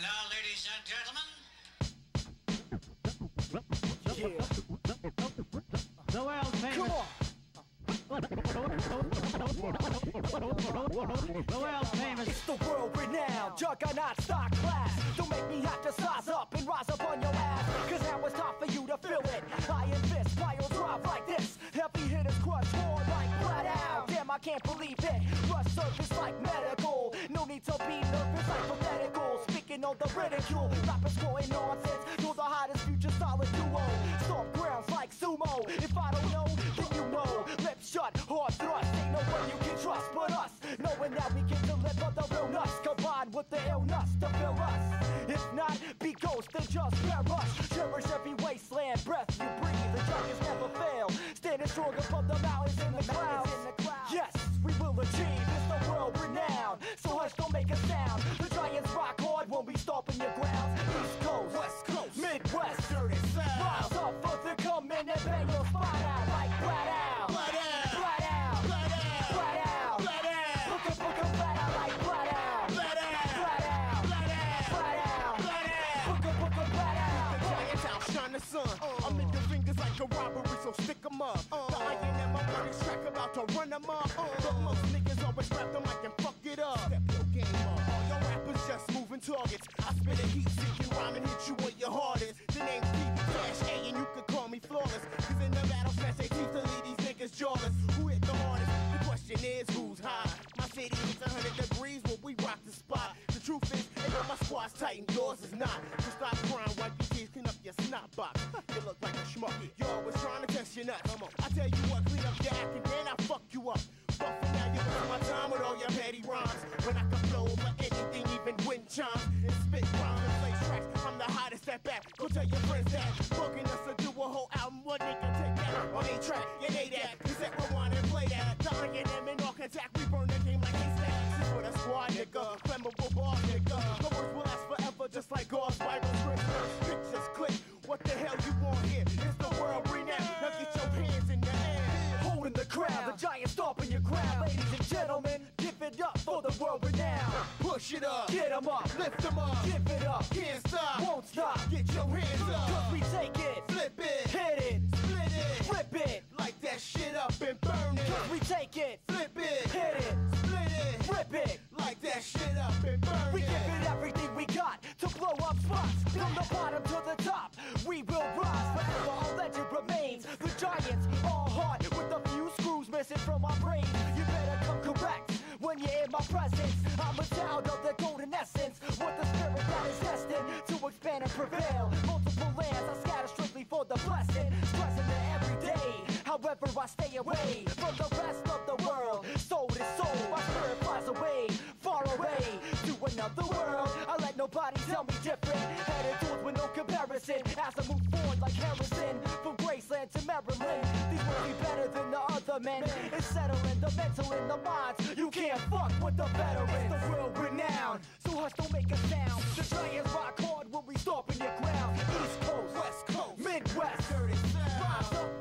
Hello, ladies and gentlemen. Yeah. The world famous. Come on. The world famous. It's the world renowned juggernaut stock class. Don't make me have to size up and rise up on your ass. Cause now it's time for you to feel it. Iron fist, pile drive like this. Heavy hitters crush hard like flat out. Damn, I can't believe it. Rush surface like medical. No need to be nervous like medical. Speaking of the ridicule, rappers going nonsense. You're the hottest future solid duo. Stomp grounds like sumo. If I don't know, then you know. Lips shut, hard thrust. Ain't no one you can trust but us. Knowing that we can deliver the real nuts, combined with the illness to fill us. If not, be ghost and just perish. Cherish every wasteland breath you breathe. The giants never fail. Standing strong above the mountains in the clouds. Yes, we will achieve. It's the world renowned. So hush, don't make a sound. The giants rock hard when we stomp in your grounds. East Coast, West Coast, Midwest, dirty south. Rise up for the coming and bang your spot out like flat out. Flat out. Flat out. Flat out. Flat out. Flat out. Book a flat out like flat out. Flat out. Flat out. Flat out. Flat out. Flat out. Book a flat out. The giants outshine the sun. I'm in your fingers like a robbery, so stick 'em up. The iron and my money's track about to run 'em up. But most niggas always rap them like and fuck it up. Step your game up. All your rappers just moving targets. I spit a heat seeking rhyme and hit you where your heart is. The name's Stevie Cash A and you could call me flawless. Cause in the battle smash they teeth to leave these niggas jawless. Who hit the hardest? The question is who's high? My city is 100 degrees when we rock the spot. The truth is, ain't my squad's tight and yours is not. So stop crying, wipe your teeth, clean up your snot box. You look like a schmuck. You're always trying to test your nuts. Come on. I tell you what, clean up your act and then I fuck you up. But for now, you waste my time with all your petty rhymes. When I can flow over anything, even wind chimes. And spit rhymes and play tracks. I'm the hottest at back. Go tell your friends that. Booking us to do a whole album, what nigga take that? On a track, yeah, they that. Cassette rewind and play that. Dying in them in all contact, we burn the game like haystacks. This for the squad, nigga. Flammable bar, nigga. The words will last forever, just like God's Bible script. Pictures click. What the hell you want here? It's the world renowned. Now get your hands in the air. Holding the crowd, the giant stomping your ground. Ladies and gentlemen, give it up for the world renowned. Push it up. Get 'em up, Lift 'em up. give it up, Can't stop. won't stop. Get your hands up. Cause we take it, Flip it. hit it, Split it. flip it. Light that shit up and burn it. Cause we take it, Flip it. hit it, Split it. flip it. Light that shit up and burn We it. give it everything we got to blow up spots. From the bottom to the top, we will rise. Forever our legend remains. The giants are hard with a few screws missing from our brains. You better come correct when you're in my presence. I'm a child of the golden essence, with the spirit that is destined to expand and prevail. Multiple lands I scatter strictly for the blessing, stressing it every day. However, I stay away from the rest of the world. Soul to soul, my spirit flies away, far away to another world. I let nobody tell me different. Headed towards with no comparison as I move forward like Harrison, from Graceland to Maryland. These will be better than the other men. It's settling the mental in the minds. You can't fuck with the veterans. It's the world renowned, so hush, don't make a sound. The giants rock hard when we stomp in your ground. East Coast, West Coast. Midwest, Dirty rise South. up